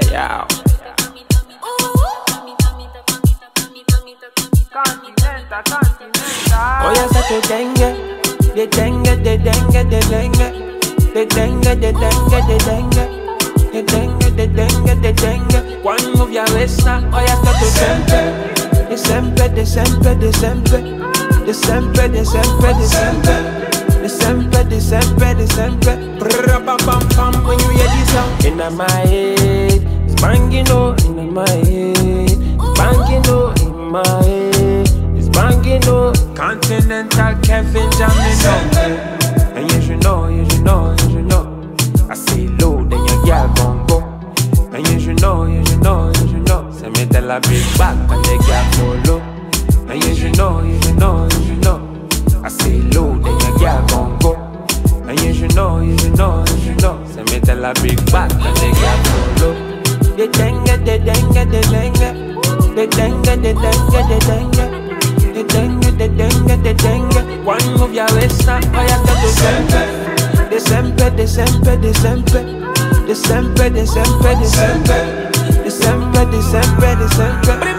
Yeah. Oye, hasta tu dengue, de dengue, de dengue, de dengue, de dengue, de dengue, de dengue, de dengue, de dengue, de dengue. Quando vi a vesta, oye, hasta tu sempre, de sempre, de sempre, de sempre, de sempre, de sempre, de sempre, de sempre, de sempre, de sempre. Brrr, pam, pam, pam, when you hear this sound in my head, it's banging on in my head, it's banging on in my head. Banging up, Continental Kevin jamming up. And you should know, you should know, you should know. I say low, then your girl gon' go. And you should know, you should know, you should know. Say me tell a big back and the girl follow. And you should know, you should know, you should know. I say low, then your girl gon' go. And you should know, you should know, you should know. Say me tell a big back and the girl follow. The dengue, the dengue, the dengue, the dengue, the dengue, the dengue. De dengue, de dengue, de dengue. Quando vi a vesta, vai até tu sempre. De sempre, de sempre, de sempre. De sempre, de sempre, de sempre. De sempre, de sempre, de sempre.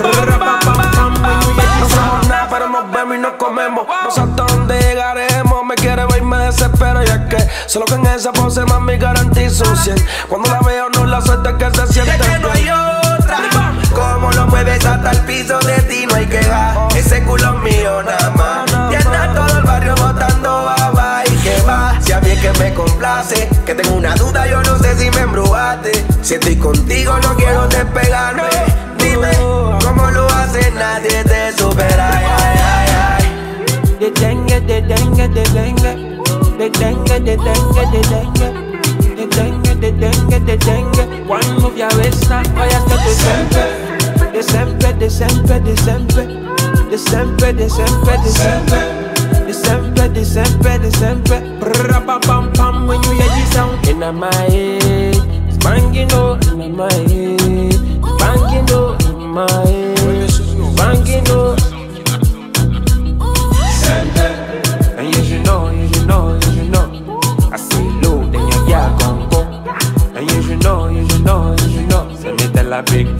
No somos nada, pero nos vemos y nos comemos. No sé hasta dónde llegaremos. Me quiere ver y me desespero. Y es que solo que en esa pose, mami, garantizo un 100. Cuando la veo, no la suerte que se siente. Es que no hay otra. Como lo mueves hasta el piso, de ti no hay que va. Ese culo es mío nada más. Y anda todo el barrio botando baba y que va. Si a mí es que me complace, que tengo una duda, yo no sé si me embrujaste. Si estoy contigo no quiero despegarme. Dime, ¿cómo lo hace? Nadie te supera. Ay, ay, ay. De dengue, de dengue, de dengue. De dengue, de dengue, de dengue. De dengue, de dengue, de dengue. Quando vi a vesta, vai até tu sempre. De sempre, de sempre, de sempre. De sempre, de sempre, de sempre. De sempre, de sempre, de sempre. Brrr, pam, pam, pam, when you hear this sound in my head, it's banging on in my head, it's banging on in my head, it's banging on. And you should know, you should know, you should know. I say low, then your girl gon' go. And you should know, you should know, you should know. So me tell a big